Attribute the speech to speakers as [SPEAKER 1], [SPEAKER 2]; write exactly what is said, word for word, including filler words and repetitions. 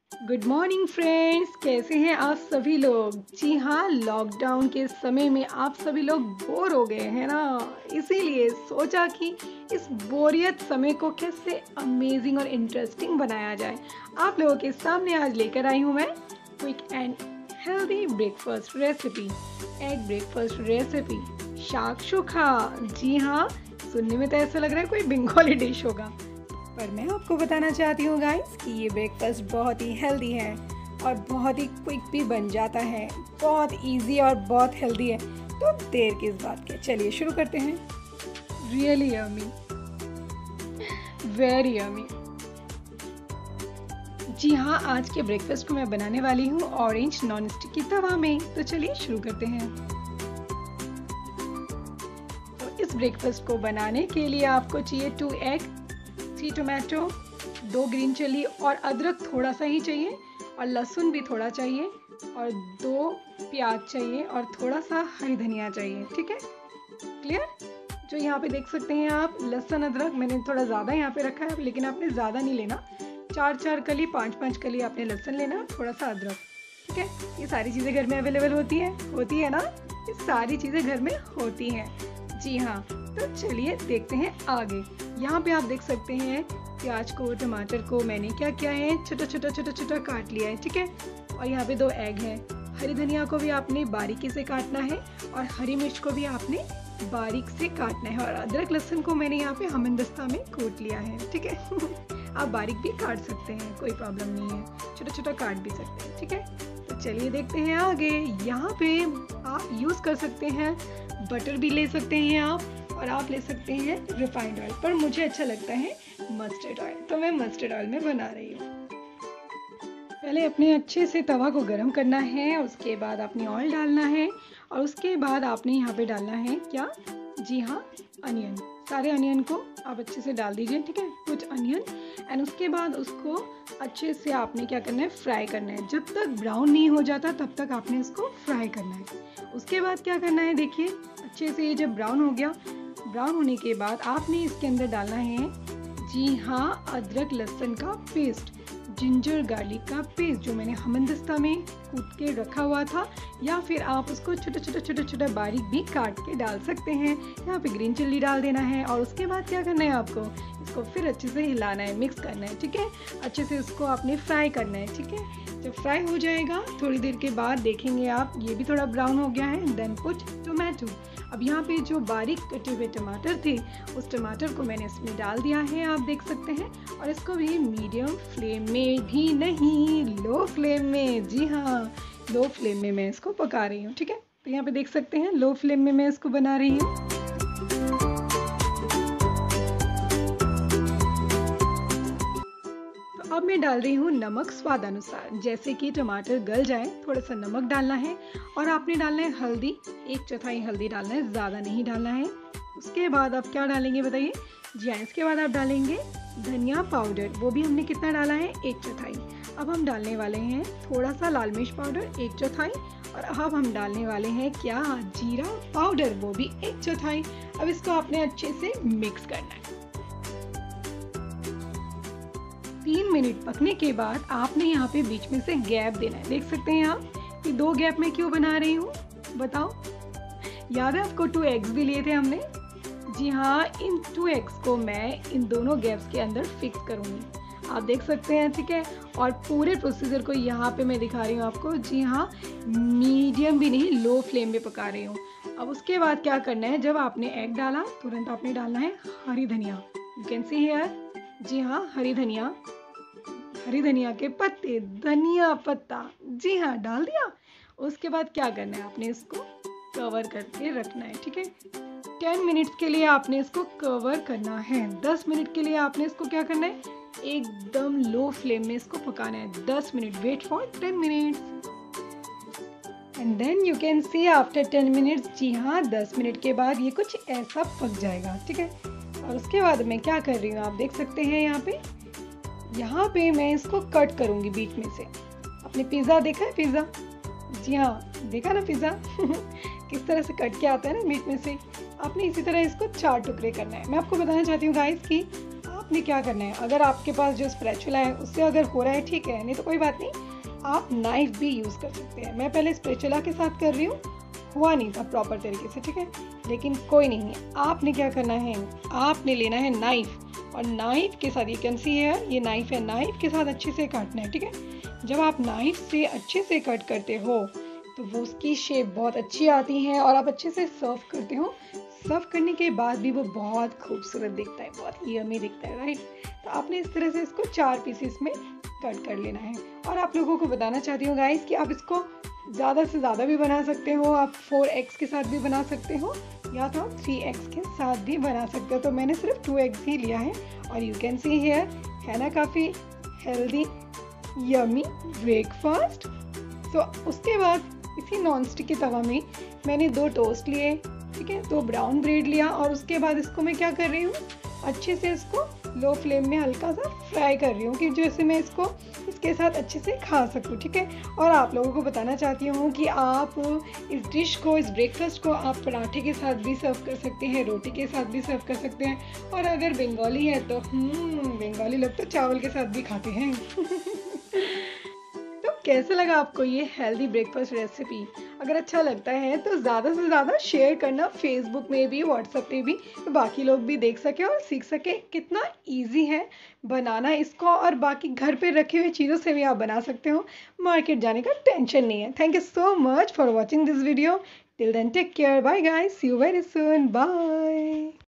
[SPEAKER 1] Good morning friends, कैसे हैं आप सभी लोग। जी हाँ, लॉकडाउन के समय में आप सभी लोग बोर हो गए हैं ना, इसीलिए सोचा कि इस बोरियत समय को कैसे अमेजिंग और इंटरेस्टिंग बनाया जाए। आप लोगों के सामने आज लेकर आई हूँ मैं quick and healthy breakfast recipe, egg breakfast recipe, shakshuka. जी हाँ, सुनने में तो ऐसा लग रहा है कोई बंगाली डिश होगा, पर मैं आपको बताना चाहती हूँ गाइस कि ये ब्रेकफास्ट बहुत ही हेल्दी है और बहुत ही क्विक भी बन जाता है, बहुत इजी और बहुत हेल्दी है। तो देर किस बात के, चलिए शुरू करते हैं। Really yummy, very yummy. जी हाँ, आज के ब्रेकफास्ट को मैं बनाने वाली हूँ ऑरेंज नॉन स्टिक की तवा में। तो चलिए शुरू करते हैं। तो इस ब्रेकफास्ट को बनाने के लिए आपको चाहिए टू एग, थ्री टोमेटो, दो ग्रीन चिली और अदरक थोड़ा सा ही चाहिए, और लहसुन भी थोड़ा चाहिए, और दो प्याज चाहिए, और थोड़ा सा हरी धनिया चाहिए। ठीक है, क्लियर। जो यहाँ पे देख सकते हैं आप, लहसुन अदरक मैंने थोड़ा ज़्यादा यहाँ पे रखा है, लेकिन आपने ज़्यादा नहीं लेना। चार चार कली, पाँच पाँच कली आपने लहसुन लेना, थोड़ा सा अदरक। ठीक है, ये सारी चीज़ें घर में अवेलेबल होती है होती है ना, ये सारी चीज़ें घर में होती हैं। जी हाँ, तो चलिए देखते हैं आगे। यहाँ पे आप देख सकते हैं प्याज को, टमाटर को मैंने क्या किया है, छोटा छोटा छोटा छोटा काट लिया है। ठीक है, और यहाँ पे दो एग है। हरी धनिया को भी आपने बारीकी से काटना है, और हरी मिर्च को भी आपने बारीक से काटना है, और अदरक लहसुन को मैंने यहाँ पे हमदस्ता में कूट लिया है। ठीक है आप बारीक भी काट सकते हैं, कोई प्रॉब्लम नहीं है, छोटा छोटा काट भी सकते हैं। ठीक है, तो चलिए देखते हैं आगे। यहाँ पे आप यूज़ कर सकते हैं बटर भी ले सकते हैं आप, और आप ले सकते हैं रिफाइंड ऑयल, पर मुझे अच्छा लगता है मस्टर्ड ऑयल, तो मैं मस्टर्ड ऑयल में बना रही हूँ। पहले अपने अच्छे से तवा को गरम करना है, उसके बाद अपनी ऑयल डालना है, और उसके बाद आपने यहाँ पे डालना है क्या, जी हाँ, अनियन। सारे अनियन को आप अच्छे से डाल दीजिए। ठीक है, कुछ अनियन, एंड उसके बाद उसको अच्छे से आपने क्या करना है, फ्राई करना है। जब तक ब्राउन नहीं हो जाता तब तक आपने इसको फ्राई करना है। उसके बाद क्या करना है, देखिए अच्छे से ये जब ब्राउन हो गया, ब्राउन होने के बाद आपने इसके अंदर डालना है, जी हाँ, अदरक लहसुन का पेस्ट, जिंजर गार्लिक का पेस्ट, जो मैंने हमदस्ता में कूट के रखा हुआ था, या फिर आप उसको छोटा छोटा छोटा छोटा बारीक भी काट के डाल सकते हैं। यहाँ पे ग्रीन चिल्ली डाल देना है, और उसके बाद क्या करना है, आपको इसको फिर अच्छे से हिलाना है, मिक्स करना है। ठीक है, अच्छे से उसको आपने फ्राई करना है। ठीक है, जब फ्राई हो जाएगा थोड़ी देर के बाद देखेंगे आप, ये भी थोड़ा ब्राउन हो गया है। Then put tomato. अब यहाँ पे जो बारीक कटे हुए टमाटर थे, उस टमाटर को मैंने इसमें डाल दिया है, आप देख सकते हैं, और इसको भी मीडियम फ्लेम में भी नहीं, लो फ्लेम में, जी हाँ, लो फ्लेम में मैं इसको पका रही हूँ। ठीक है, तो यहाँ पे देख सकते हैं लो फ्लेम में मैं इसको बना रही हूँ। अब मैं डाल रही हूँ नमक स्वाद अनुसार, जैसे कि टमाटर गल जाए थोड़ा सा नमक डालना है, और आपने डालना है हल्दी, एक चौथाई हल्दी डालना है, ज़्यादा नहीं डालना है। उसके बाद आप क्या डालेंगे बताइए, जी हाँ, इसके बाद आप डालेंगे धनिया पाउडर, वो भी हमने कितना डाला है, एक चौथाई। अब हम डालने वाले हैं थोड़ा सा लाल मिर्च पाउडर, एक चौथाई, और अब हम डालने वाले हैं क्या, जीरा पाउडर, वो भी एक चौथाई। अब इसको आपने अच्छे से मिक्स करना है। तीन मिनट पकने के बाद आपने यहाँ पे बीच में से गैप देना है। देख सकते हैं आप कि दो गैप में क्यों बना रही हूँ, बताओ। याद है आपको, टू एग्स भी लिए थे हमने। जी हाँ, इन टू एग्स को मैं इन दोनों गैप्स के अंदर फिक्स करूँगी, आप देख सकते हैं। ठीक है, और पूरे प्रोसीजर को यहाँ पे मैं दिखा रही हूँ आपको। जी हाँ, मीडियम भी नहीं, लो फ्लेम पे पका रही हूँ। अब उसके बाद क्या करना है, जब आपने एग डाला तुरंत आपने डालना है हरी धनिया, यू कैन सी हियर। जी हाँ, हरी धनिया, हरी धनिया के पत्ते, धनिया पत्ता, जी हाँ, डाल दिया। उसके बाद क्या करना है, आपने इसको कवर करके रखना है। ठीक है, टेन मिनट्स के लिए आपने इसको कवर करना है। दस मिनट के लिए आपने इसको क्या करना है, एकदम लो फ्लेम में इसको पकाना है। दस minute, wait for ten minutes, and then you can see after ten minutes, जी हाँ, दस मिनट के बाद ये कुछ ऐसा पक जाएगा। ठीक है, और उसके बाद मैं क्या कर रही हूँ, आप देख सकते हैं यहाँ पे, यहाँ पे मैं इसको कट करूँगी बीच में से। आपने पिज़्ज़ा देखा है, पिज़्ज़ा, जी हाँ, देखा ना पिज़्ज़ा किस तरह से कट के आता है ना बीच में से। आपने इसी तरह इसको चार टुकड़े करना है। मैं आपको बताना चाहती हूँ गाइस कि आप आपने क्या करना है, अगर आपके पास जो स्पैचुला है उससे अगर हो रहा है ठीक है, नहीं तो कोई बात नहीं, आप नाइफ भी यूज़ कर सकते हैं। मैं पहले स्पैचुला के साथ कर रही हूँ, हुआ नहीं था प्रॉपर तरीके से, ठीक है, लेकिन कोई नहीं है। आपने क्या करना है, आपने लेना है नाइफ, और नाइफ के साथ, ये कैन सी है, ये नाइफ है, नाइफ के साथ अच्छे से काटना है, ठीक है। जब आप नाइफ से अच्छे से कट करते हो तो वो उसकी शेप बहुत अच्छी आती है और आप अच्छे से सर्व करते हो। सर्व करने के बाद भी वो बहुत खूबसूरत दिखता है, बहुत यम्मी दिखता है, राइट। तो आपने इस तरह से इसको चार पीसेस में कट कर लेना है। और आप लोगों को बताना चाहती हूँ गाइस कि आप इसको ज़्यादा से ज़्यादा भी बना सकते हो, आप फोर एग्स के साथ भी बना सकते हो या तो थ्री एग्स के साथ भी बना सकते हो। तो मैंने सिर्फ टू एग्स ही लिया है और यू कैन सी हियर, है ना काफ़ी हेल्दी यम्मी ब्रेकफास्ट। तो उसके बाद इसी नॉन स्टिक के तवा में मैंने दो टोस्ट लिए, ठीक है, दो ब्राउन ब्रेड लिया और उसके बाद इसको मैं क्या कर रही हूँ, अच्छे से इसको लो फ्लेम में हल्का सा फ्राई कर रही हूँ कि जैसे मैं इसको इसके साथ अच्छे से खा सकूँ, ठीक है। और आप लोगों को बताना चाहती हूँ कि आप इस डिश को, इस ब्रेकफास्ट को आप पराठे के साथ भी सर्व कर सकते हैं, रोटी के साथ भी सर्व कर सकते हैं, और अगर बंगाली है तो हम्म बंगाली लोग तो चावल के साथ भी खाते हैं। तो कैसा लगा आपको ये हेल्दी ब्रेकफास्ट रेसिपी? अगर अच्छा लगता है तो ज़्यादा से ज़्यादा शेयर करना, फेसबुक में भी, व्हाट्सएप पे भी, तो बाकी लोग भी देख सके और सीख सके कितना इजी है बनाना इसको, और बाकी घर पे रखी हुई चीज़ों से भी आप बना सकते हो, मार्केट जाने का टेंशन नहीं है। Thank you so much for watching this video. Till then take care, bye guys, see you very soon, bye.